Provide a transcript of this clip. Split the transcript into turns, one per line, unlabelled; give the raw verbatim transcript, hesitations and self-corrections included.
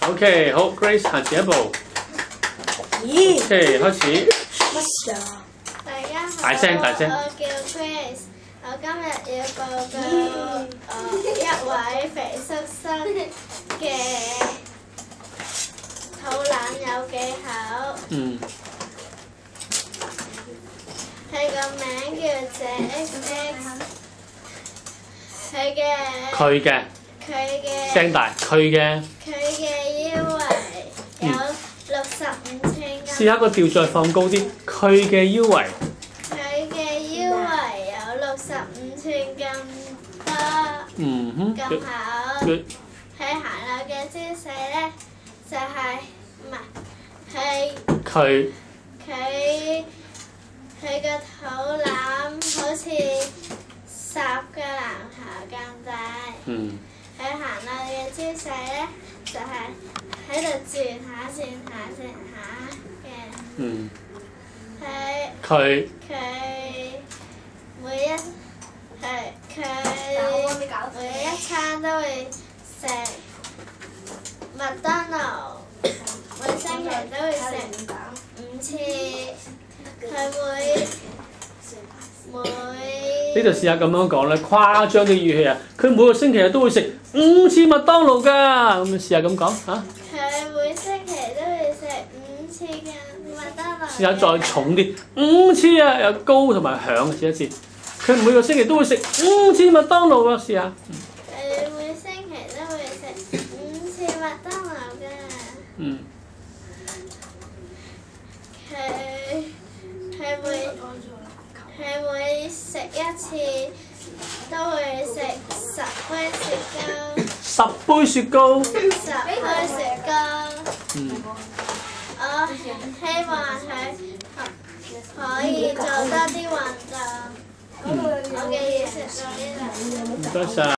OK， 好 ，Grace 行前一步。
咦
OK， 開始。
乜事啊？
大家好，
大聲大聲
我叫 Grace，我今日要報告我一位肥叔叔嘅肚腩有技巧。
嗯。
佢個名叫謝 X X， 佢嘅
佢嘅
佢嘅
聲大，佢嘅。
佢嘅腰圍有六十五寸咁。
試下個調再放高啲，佢嘅腰圍。
佢嘅腰圍有六十五寸咁多，
嗯哼。
咁厚。
Good。
佢行路嘅姿勢咧，就係唔係係
佢
佢佢個肚腩好似十個籃球咁大。
嗯。
佢行路嘅姿勢咧，就係喺度轉下轉下轉下嘅。
嗯。
佢
佢
佢每一係佢每一餐都會食麥當勞，每星期都會食五次。佢每每
呢度試下咁樣講咧，誇張嘅語氣啊！佢每個星期都會食五次麥當勞㗎，咁試下咁講嚇。
佢每星期都會食五次嘅麥當勞。
試下再重啲，五次啊，又高同埋響，試一次。佢每個星期都會食五次麥當勞啊！試下。
佢每星期都會食五次麥當勞㗎。
嗯。
佢佢每佢每食一次都會食十杯雪糕。
十杯雪糕。
十杯雪糕。
嗯。
我希望佢可以做多啲運動。
嗯。
我嘅嘢食到呢度。
唔該晒。